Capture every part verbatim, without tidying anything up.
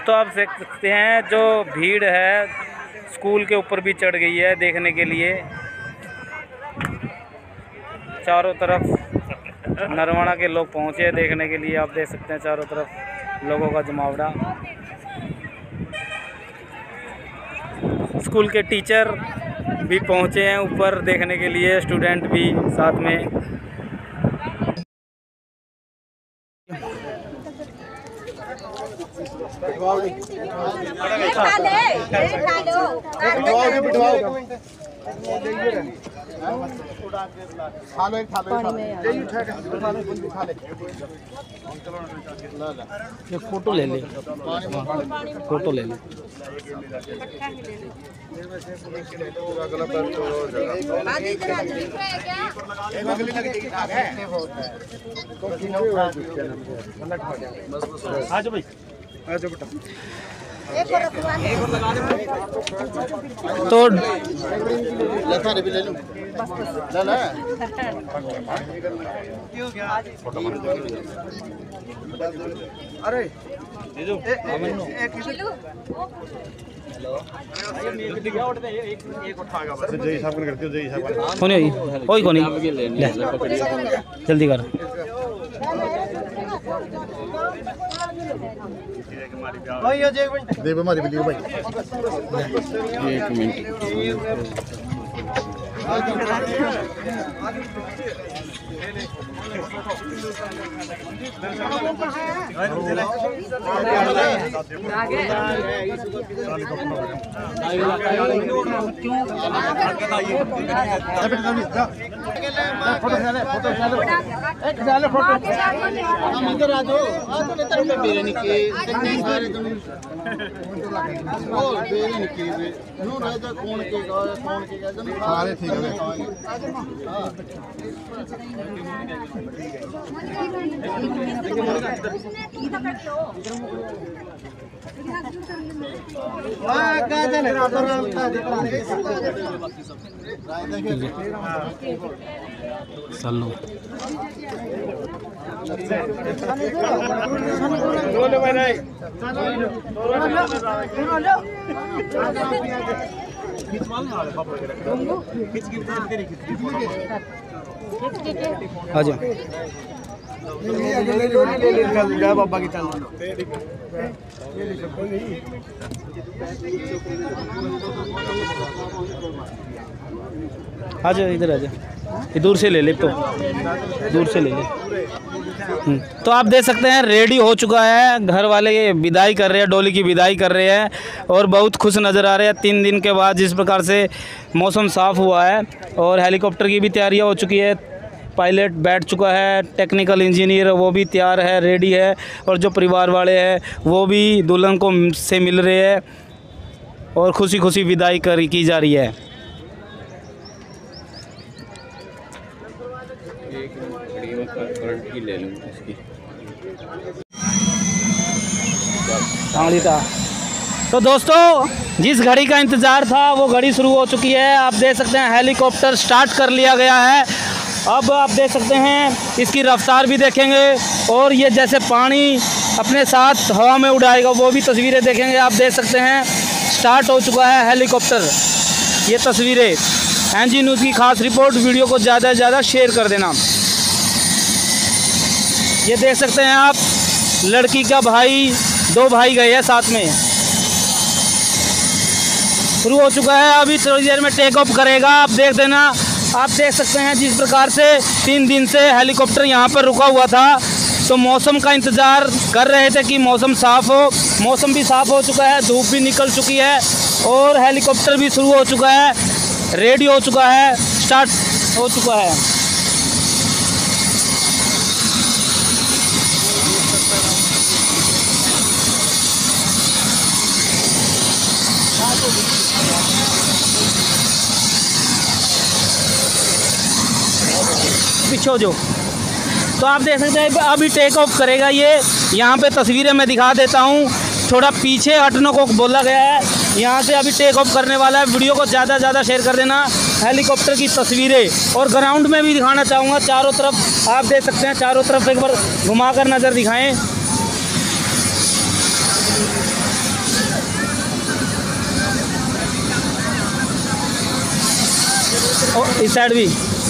दोस्तों आप देख सकते हैं जो भीड़ है स्कूल के ऊपर भी चढ़ गई है देखने के लिए। चारों तरफ नरवाना के लोग पहुंचे हैं देखने के लिए। आप देख सकते हैं चारों तरफ लोगों का जमावड़ा। स्कूल के टीचर भी पहुंचे हैं ऊपर देखने के लिए, स्टूडेंट भी साथ में। एक फोटो ले ले, फोटो ले ले। आज भाई आज बेटा तो लथा भी ले लूं ले ले अरे दे दो एक किलो एक उठाएगा बस जय हिसाब कर करते हो जय हिसाब कौन है कोई कोनी जल्दी कर। भाई आज एक मिनट दे हमारी वीडियो भाई एक मिनट। सारे ठीक है चलो आ जाओ बाबा की चल आ जाओ इधर आ जाओ, ये दूर से ले ले तो दूर से ले ले। तो आप देख सकते हैं रेडी हो चुका है, घर वाले विदाई कर रहे हैं, डोली की विदाई कर रहे हैं और बहुत खुश नज़र आ रहे हैं। तीन दिन के बाद जिस प्रकार से मौसम साफ़ हुआ है और हेलीकॉप्टर की भी तैयारियां हो चुकी है, पायलट बैठ चुका है, टेक्निकल इंजीनियर वो भी तैयार है, रेडी है, और जो परिवार वाले हैं वो भी दुल्हन को से मिल रहे हैं और खुशी खुशी विदाई कर की जा रही है। ले लूं इसकी तो दोस्तों जिस घड़ी का इंतज़ार था वो घड़ी शुरू हो चुकी है। आप देख सकते हैं हेलीकॉप्टर स्टार्ट कर लिया गया है। अब आप देख सकते हैं इसकी रफ्तार भी देखेंगे और ये जैसे पानी अपने साथ हवा में उड़ाएगा वो भी तस्वीरें देखेंगे। आप देख सकते हैं स्टार्ट हो चुका है हेलीकॉप्टर। ये तस्वीरें एन जी न्यूज़ की खास रिपोर्ट। वीडियो को ज़्यादा से ज़्यादा शेयर कर देना। ये देख सकते हैं आप लड़की का भाई, दो भाई गए हैं साथ में। शुरू हो चुका है, अभी थोड़ी देर में टेक ऑफ करेगा। आप देख देना, आप देख सकते हैं जिस प्रकार से तीन दिन से हेलीकॉप्टर यहाँ पर रुका हुआ था तो मौसम का इंतज़ार कर रहे थे कि मौसम साफ़ हो। मौसम भी साफ़ हो चुका है, धूप भी निकल चुकी है और हेलीकॉप्टर भी शुरू हो चुका है, रेडी हो चुका है, स्टार्ट हो चुका है। पीछे जो तो आप देख सकते हैं अभी टेक ऑफ करेगा ये। यहाँ पे तस्वीरें मैं दिखा देता हूँ, थोड़ा पीछे हटने को बोला गया है। यहाँ से अभी टेक ऑफ करने वाला है। वीडियो को ज़्यादा से ज़्यादा शेयर कर देना। हेलीकॉप्टर की तस्वीरें और ग्राउंड में भी दिखाना चाहूँगा। चारों तरफ आप देख सकते हैं, चारों तरफ एक बार घुमाकर नज़र दिखाएं। और इस साइड भी।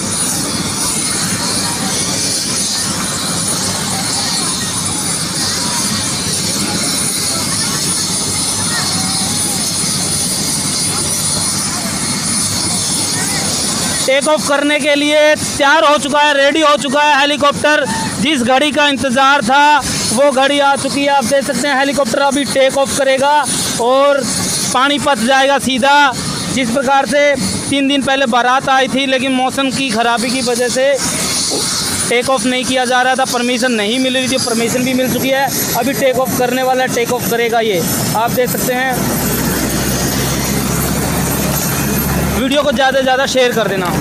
टेक ऑफ करने के लिए तैयार हो चुका है, रेडी हो चुका है हेलीकॉप्टर। जिस घड़ी का इंतज़ार था वो घड़ी आ चुकी है। आप देख सकते हैं हेलीकॉप्टर अभी टेक ऑफ करेगा और पानीपत जाएगा सीधा। जिस प्रकार से तीन दिन पहले बारात आई थी, लेकिन मौसम की ख़राबी की वजह से टेक ऑफ नहीं किया जा रहा था, परमिशन नहीं मिल रही थी। परमिशन भी मिल चुकी है, अभी टेक ऑफ करने वाला है, टेक ऑफ करेगा ये। आप देख सकते हैं। वीडियो को ज़्यादा से ज़्यादा शेयर कर देना।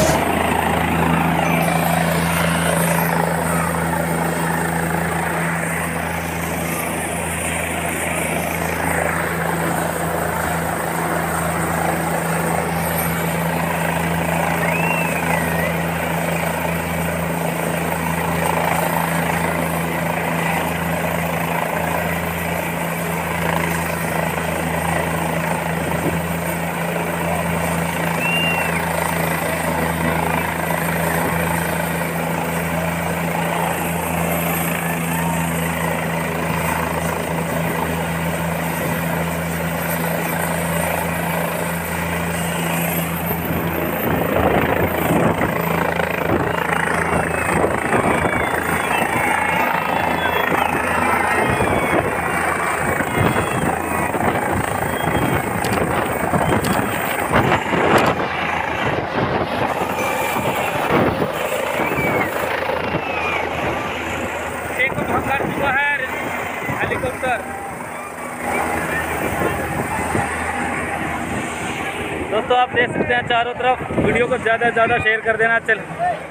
कर चुका है हेलीकॉप्टर। दोस्तों आप देख सकते हैं चारों तरफ। वीडियो को ज़्यादा से ज़्यादा शेयर कर देना। चल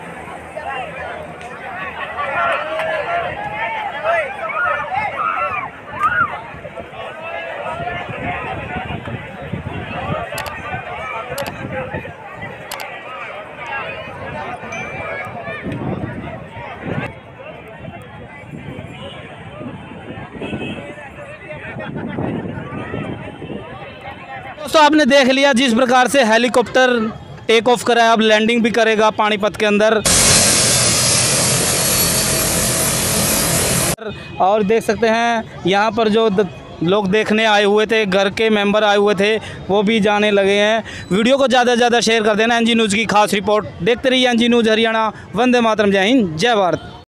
दोस्तों आपने देख लिया जिस प्रकार से हेलीकॉप्टर टेक ऑफ करा है, अब लैंडिंग भी करेगा पानीपत के अंदर। और देख सकते हैं यहाँ पर जो लोग देखने आए हुए थे, घर के मेंबर आए हुए थे, वो भी जाने लगे हैं। वीडियो को ज़्यादा से ज़्यादा शेयर कर देना। एनजी न्यूज़ की खास रिपोर्ट देखते रहिए। NG news Haryana. वंदे मातरम। जय हिंद, जय भारत।